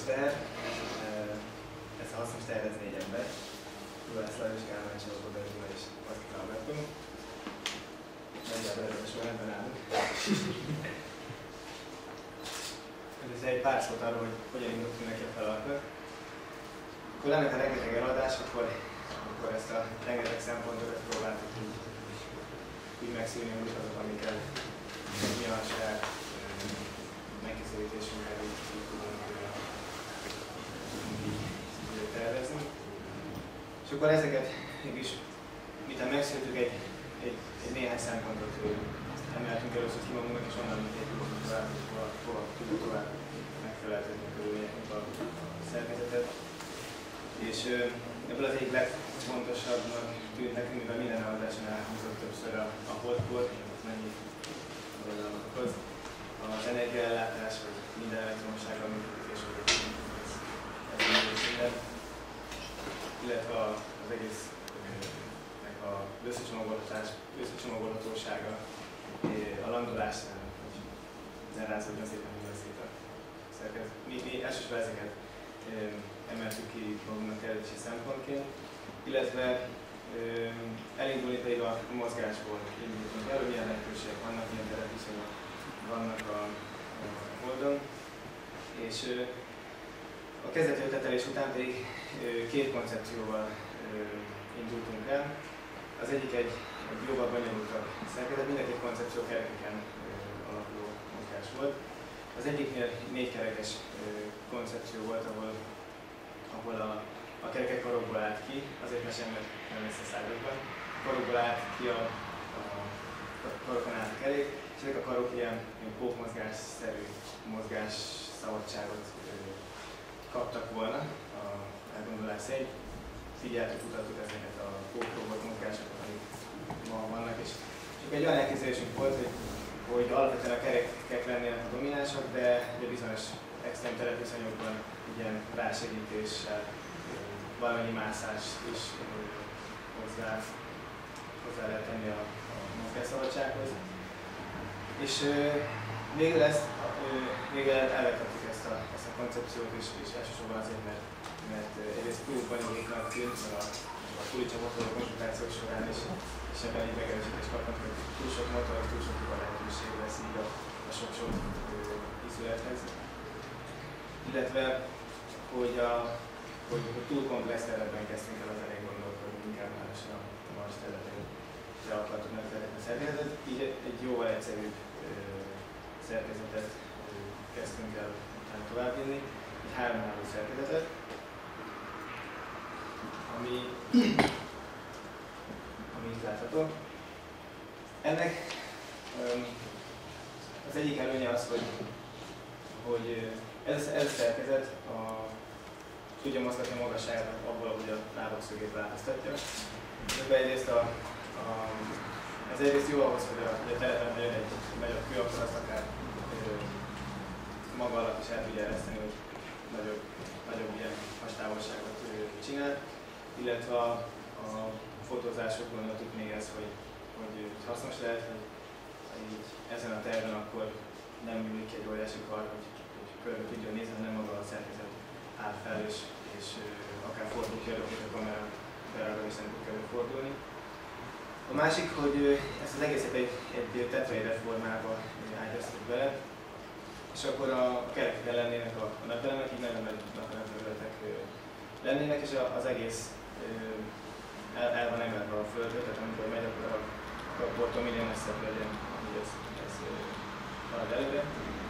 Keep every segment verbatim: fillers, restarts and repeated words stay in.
teher. Ez a hasznos teher, ez négy ember. Juhász Lajos, Kálmán Csaba, Bergula és Paszkita Alberto. Nagyjából ez a sorrendben állunk. Ez egy pár szót arról, hogy hogyan indultunk neki a feladatnak. Akkor ennek a rengeteg eladás, akkor, akkor ezt a rengeteg szempontot próbáltuk így, így megszűrni, hogy azok, amikkel mi a saját megközelítésünkkel így, így tudunk így tervezni. És akkor ezeket mégis, miután megszűrtük, egy, egy, egy néhány szempontot emeltünk először ki magunknak, és onnan építünk tovább, hogy hova, hova tudjuk tovább megfeleltetni a körülményeknek a szerkezetet. És ebből az egyik legfontosabbnak tűnt nekünk, mivel minden eladáson elhangzott többször a, a holdport, az mennyi oldalmat okoz, az energiaellátás, vagy minden elektromossággal működés, vagy ez minden, illetve az egész az összecsomagolhatás, összecsomagolhatósága, a landolásnál, hogy ezen rázódjon szépen minden szét a szerkezet. Mi, mi elsősorban ezeket emeltük ki magunknak eredeti szempontként, illetve elindulni pedig a mozgásból indultunk el, hogy milyen lehetőségek vannak, milyen terepviszonyok vannak a, a holdon. És a kezdeti ötletelés után pedig két koncepcióval indultunk el. Az egyik egy, egy jóval bonyolultabb szerkezet, mind a két koncepció kerekeken alapuló mozgás volt. Az egyiknél négykerekes koncepció volt, ahol, ahol a, a kerekek karokból állt ki, azért mesélem, mert nem lesz a szállókban. Karokból állt ki a, a, a karokon állt a kerék, és ezek a karok ilyen, ilyen pókmozgásszerű mozgás szabadságot kaptak volna a elgondolás szerint. Figyeltük, kutattuk ezeket a pókrobot mozgásokat, amik ma vannak, és csak egy olyan elképzelésünk volt, hogy, hogy alapvetően a kerekek lennének a dominánsak, de, de bizonyos extrém terepviszonyokban ilyen rásegítéssel, valamennyi mászás is hozzá, hozzá lehet tenni a, a mozgásszabadsághoz. És végül, ezt, végül elvetettük ezt a, ezt a koncepciót is, és elsősorban azért, mert mert egyrészt túl bonyolultnak tűnt, a, a túlicsapatok konzultációk során is, és ebben egy megerősítést kapnak, hogy túl sok motor, túl sok hiba lehetőség lesz így a, a sok-sok ízülethez. Illetve, hogy, a, hogy, hogy túl komplex területben kezdtünk el az elég gondolkodni, inkább már a Mars területén le akartuk megfelelni a szerkezetet, így egy jóval egyszerűbb szerkezetet kezdtünk el továbbvinni, egy háromálló szerkezetet, ami, ami itt látható. Ennek um, az egyik előnye az, hogy, hogy ez, ez a szerkezet a, tudja mozgatni a magasságát abból, hogy a lábak szögét változtatja. De egyrészt a, a, ez egyrészt jó ahhoz, hogy a, hogy a telepen jön egy nagyobb kő, akkor azt akár ö, maga alatt is el tudja ereszteni, hogy nagyobb, nagyobb ilyen hastávolságot csinál. Illetve a, a fotózások gondoltuk még ez, hogy, hogy hasznos lehet, hogy így ezen a terven akkor nem műlik egy óriási kar, hogy, hogy körbe tudjon nézni, hanem maga a szerkezet áll fel, és, és akár fordul ki, hogy a kamera beragad és nem tud körbe fordulni. A másik, hogy ezt az egészet egy, egy tetraéder formába ágyaztuk bele, és akkor a kerekeken lennének a, a napelemek, így nagyon nagy napelemterületek lennének, és az egész el, el van emelve a földre, tehát amikor megy, akkor a, a porton minél messzebb legyen, hogy ez, ez marad előre.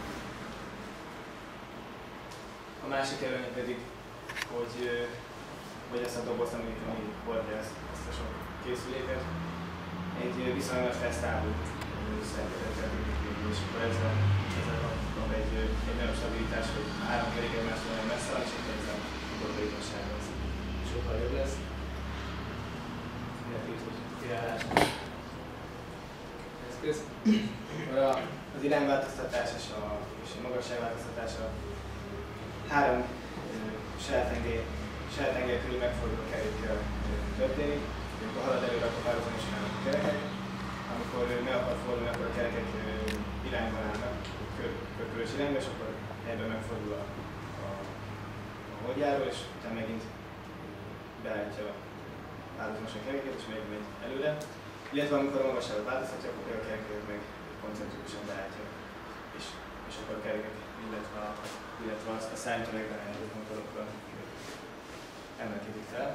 A másik előnye pedig, hogy, hogy ezt a dobozt, amit ami hordja ezt, ezt a sok készüléket, egy viszonylag fesztávú szerkezetet, és akkor ezzel, ezzel kapunk egy, egy nagyobb stabilitás, hogy három kerék egymástól nagyon messze van, és akkor ezzel a gondolatossága az sokkal jobb lesz. Illetve így, hogy kiállás eszköz. Az irányváltoztatás és a, és a magasságváltoztatás a három saját tengely körül megforduló kerékkel történik. Amikor halad előre, akkor párhuzamosan állnak a kerekek. Amikor meg akar fordulni, akkor a kerekek irányban állnak, körkörös irányba, és akkor helyben megfordul a, a oldjáról, és utána megint beállítja párhuzamosan kerekeket, és megint megy előre. Illetve amikor a magasságot változtatja, akkor a kerekeket meg koncentrikusan beállítja, és, és akkor a kerekek, illetve a, illetve a szállítólegben elérő montorokkal emelkedik fel.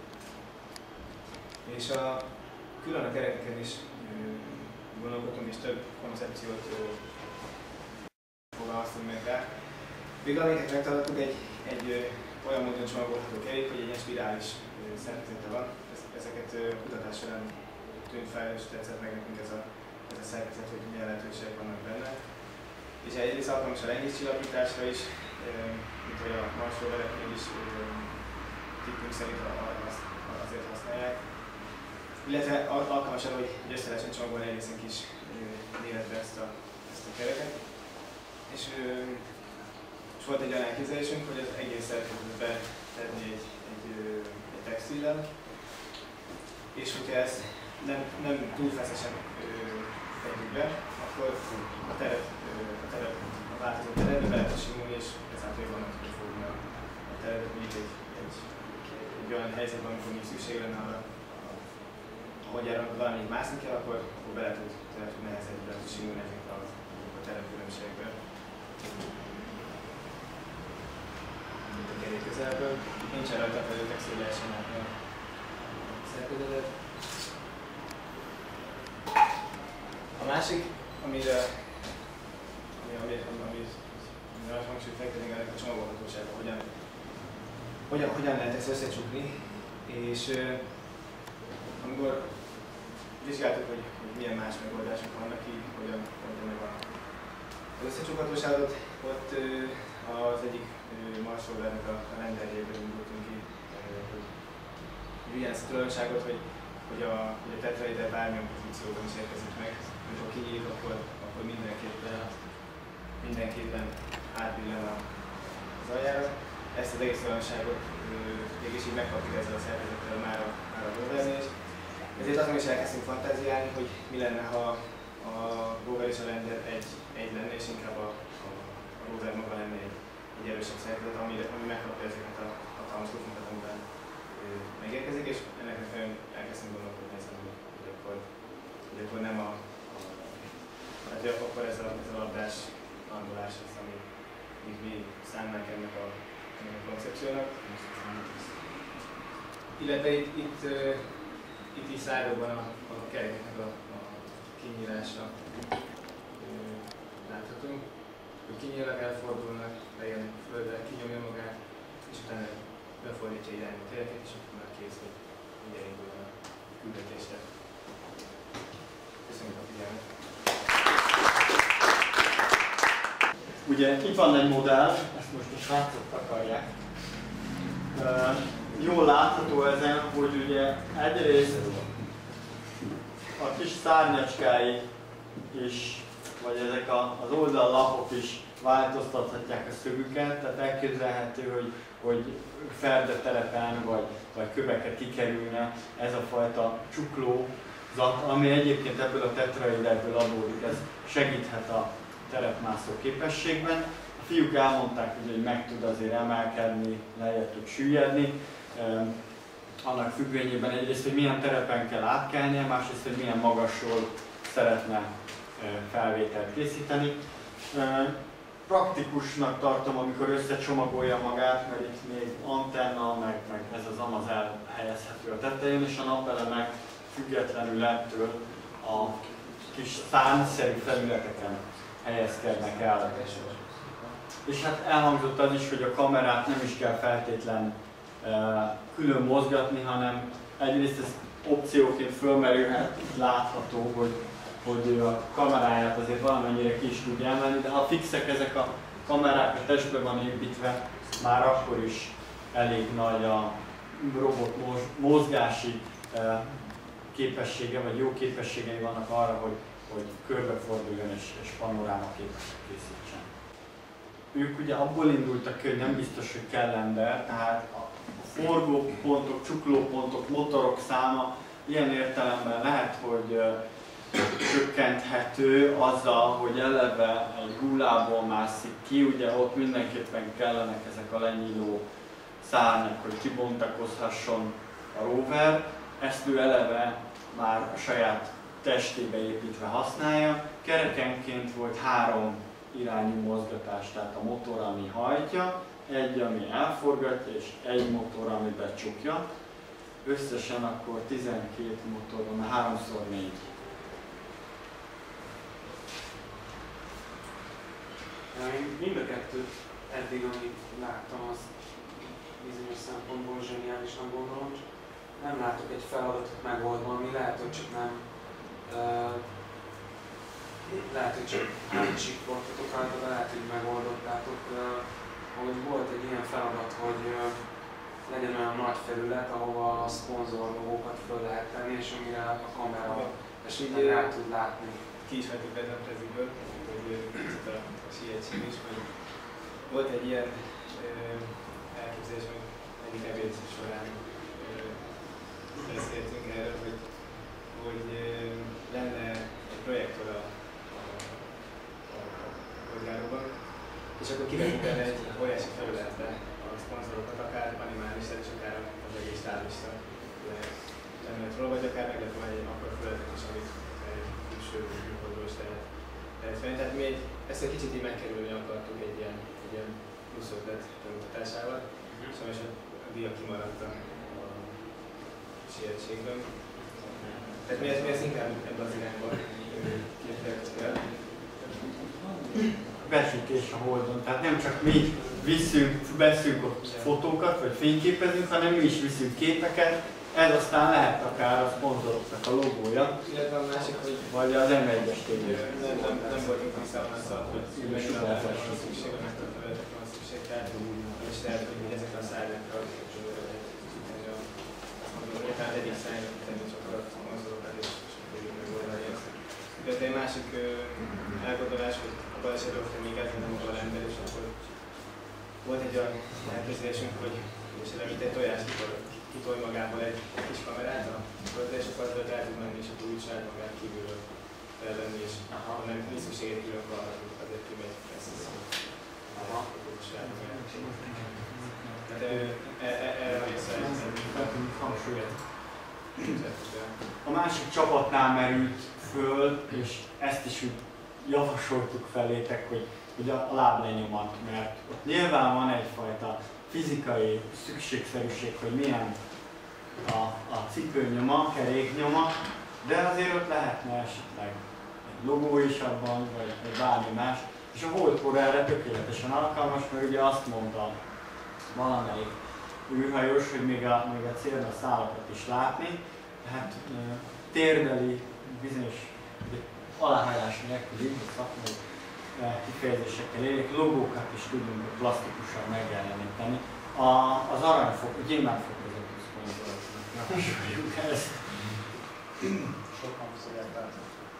És a, külön a kerekeken is gondolkodtunk, és több koncepciót fogalmaztunk meg rá. Végül amiket megtaláltuk, egy, egy olyan módon csomagolható kerék, hogy egy ilyen spirális szerkezete van. Ezeket kutatás során tűnt fel, és tetszett meg nekünk ez a, ez a szerkezet, hogy milyen lehetőségek vannak benne. És egyrészt alkalmas a lengéscsillapításra is, mint hogy a Mars rovereknél is tippünk szerint azért használják. Illetve alkalmas arra, hogy össze lehessen csomagolni egészen kis méretbe ezt a, ezt a kereket. És, és volt egy olyan elképzelésünk, hogy az egész szerkezetbe tenni egy, egy, egy textillel, és hogyha ezt nem, nem túl feszesen tegyük be, akkor a teret, a, teret, a változó teretbe be lehet simulni, és ezáltal jobban nem tudjuk fogni a, a teretet, mint egy, egy, egy olyan helyzetben, amikor nincs szükség lenne arra, ahogy erről valamelyik mászni kell, akkor, akkor bele tud, tud nehezebb, bele tud simulni ezekre a, a terepkülönbségekbe. Itt a kerék közelből. Nincsen rajta a textil, hogy lehessen látni a szerkezetet. A másik, amire ami, ami, ami, ami nagy hangsúlyt fektetünk, ennek a csomagolhatósága, hogyan, hogyan, hogyan lehet ezt összecsukni, és amikor vizsgáltuk, hogy, hogy milyen más megoldások vannak így, hogyan mondja meg az összecsukhatóságot, ott az egyik Mars rovernek a renderjéből indultunk ki, hogy ilyen ezt a tulajdonságot, hogy, hogy a, hogy a tetraeder bármilyen pozícióban is érkezik meg, amikor kinyílik, akkor, akkor mindenképpen, mindenképpen átbillen az aljára. Ezt az egész tulajdonságot mégis így megkapjuk ezzel a szerkezettel már a, már a rovernél. Ezért azon is elkezdtünk fantáziálni, hogy mi lenne, ha a rover és a render egy, egy lenne, és inkább a, a, a rover maga lenne egy, egy erősebb szerkezet, ami, ami megkapja ezeket a hatalmas lufokat, amiben megérkezik, és ennek megfelelően elkezdtünk gondolkodni ezen, hogy, hogy, akkor, hogy akkor nem a, a hát hogy akkor ez a, ez a labdás landolás az, ami így mi szánnánk ennek a, ennek a koncepciónak. Illetve itt, itt Itt is szárnyokban a, a kerekeknek a, a kinyílása láthatunk, hogy kinyílnak, elfordulnak, bejönnek a földre, kinyomja magát, és utána befordítja irányba a kereket, és akkor már kész, hogy így elinduljon a küldetésre. Köszönjük a figyelmet! Ugye itt van egy modell, ezt most a srácok akarják. Uh, jól látható ezen, hogy ugye egyrészt a kis szárnyacskái is, vagy ezek a, az oldallapok is változtathatják a szögüket, tehát elképzelhető, hogy, hogy ferdeterepen vagy, vagy köveket kikerülne ez a fajta csuklózat, ami egyébként ebből a tetraederből adódik, ez segíthet a terepmászó képességben. A fiúk elmondták, hogy meg tud azért emelkedni, lejjebb tud süllyedni, annak függvényében egyrészt, hogy milyen terepen kell átkelnie, másrészt, hogy milyen magasról szeretne felvételt készíteni. Praktikusnak tartom, amikor összecsomagolja magát, mert itt még antenna, meg, meg ez az amaz elhelyezhető a tetején, és a napelemek függetlenül ettől a kis szárnyszerű felületeken helyezkednek el. És hát elhangzott az is, hogy a kamerát nem is kell feltétlen külön mozgatni, hanem egyrészt ez opcióként fölmerülhet, látható, hogy, hogy a kameráját azért valamennyire ki is tudja emelni, de ha fixek ezek a kamerák, a testbe van építve, már akkor is elég nagy a robot mozgási képessége, vagy jó képességei vannak arra, hogy, hogy körbeforduljon és, és panoráma képeket készítsen. Ők ugye abból indultak ki, hogy nem biztos, hogy kell ember, tehát a forgópontok, csuklópontok, motorok száma ilyen értelemben lehet, hogy csökkenthető azzal, hogy eleve egy hullából mászik ki, ugye ott mindenképpen kellenek ezek a lenyíló szárnyak, hogy kibontakozhasson a rover. Ezt ő eleve már a saját testébe építve használja. Kerekenként volt három irányú mozgatás, tehát a motor, ami hajtja, egy, ami elforgatja, és egy motor, ami becsukja. Összesen akkor tizenkét motor van, háromszor négy. Én mind a kettőt eddig, amit láttam, az bizonyos szempontból zseniálisan gondolom. Nem látok egy feladatot megoldva, ami lehet, hogy csak nem uh, lehet, hogy csak nem csiklottatok rajta, de lehet, hogy megoldottátok. Uh, hogy volt egy ilyen feladat, hogy uh, legyen olyan nagy felület, ahova a szponzorlogókat föl lehet tenni, és amire a kamera esetleg rá tud látni. Ki is vettük be a preziből, hogy a, a sietség is, hogy volt egy ilyen uh, elképzelés, hogy egyik ebéd során beszéltünk erről, hogy, hogy lenne egy projektor a, a, a, a polgáróban, és akkor kivetünk benne egy óriási felületre a szponzorokat, akár animális, és akár az egész távlista lenne róla, vagy akár meg lehet majd egy akkor felületet is, amit egy külső műholdról is lehet, lehet felni. Tehát mi egy, ezt egy kicsit így megkerülni akartuk egy ilyen, egy ilyen plusz ötlet bemutatásával, mm-hmm. Sajnos a díjak kimaradtak sietségben. Tehát mi ezt, mi ezt inkább ebben az irányban képzeljük el. Besütés a Holdon, tehát nem csak mi viszünk, veszünk a fotókat, vagy fényképezünk, hanem mi is viszünk képeket. Ez aztán lehet akár a szponzoroknak a logója, illetve a másik, hogy vagy az em egyes tévé. Nem, nem, nem voltunk tisztában azzal, hogy megint a van szükség, a megtartó van szükség, tehát és lehet, hogy ezekre a szállítókra tehát egyik szállítók tenni csak a szponzorokat és tudjuk megoldani ezt. De egy másik elgondolás, hogy a balesetről hogy még elkezdem a balember, és akkor volt egy olyan elképzelésünk, hogy esetleg itt egy tojás kitolj magából egy kis kamerát a földre, és akkor azzal el tud menni, és akkor úgy saját magát kívülről felvenni, és nem nincs szükség egy külön kamerát, azért kimegy ezt az saját magát. Tehát erre a része hangsúlyt. A másik csapatnál merült föl, és ezt is úgy javasoltuk felétek, hogy, hogy a láblenyomat, mert ott nyilván van egyfajta fizikai szükségszerűség, hogy milyen a, a cipőnyoma, keréknyoma, de azért ott lehetne esetleg egy logó is abban, vagy, vagy bármi más. És a Holdpro erre tökéletesen alkalmas, mert ugye azt mondta valamelyik űrhajós, hogy még a, még a célra szálakat is látni, tehát e, térdeli bizonyos aláhajlás nélküli, szakmai e, kifejezésekkel élek, logókat is tudunk plastikusan megjeleníteni. A, az aranyfok, a gyémántfokozatú szponzoroknak javasoljuk ezt. Sokan szolgálták.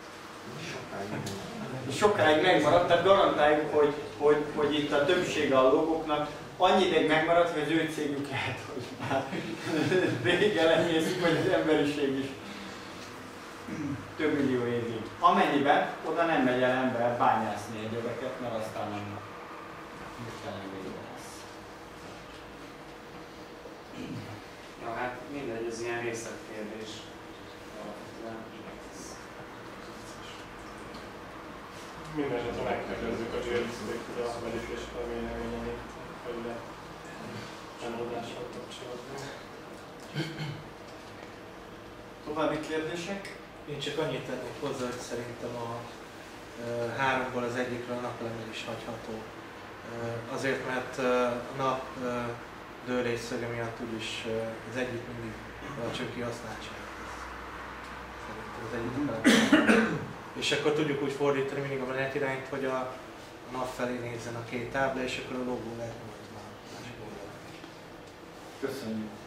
Sokáig megmaradt, tehát garantáljuk, hogy, hogy, hogy itt a többsége a logóknak annyi ideig megmaradt, hogy az ő cégük lehet, hogy már rég elenyészik, vagy az emberiség is több millió évig. Amennyiben oda nem megy el ember bányászni egyebeket, mert aztán nem hirtelen vége lesz. Ja, hát mindegy, ez ilyen részletkérdés. Mindenesetre megkérdezzük a zsűriszték, hogy a velük és a véleményeit felület eloldással kapcsolatban. További kérdések? Én csak annyit tennék hozzá, hogy szerintem a e, háromból az egyikről a napelemmel is hagyható. E, azért, mert e, a nap e, dőlésszöge miatt úgyis e, az egyik mindig alacsony kihasználtság. Szerintem az egyik és akkor tudjuk úgy fordítani mindig a menetirányt, hogy a nap felé nézzen a két tábla, és akkor a logó lehet majd már másik oldalon. Köszönjük!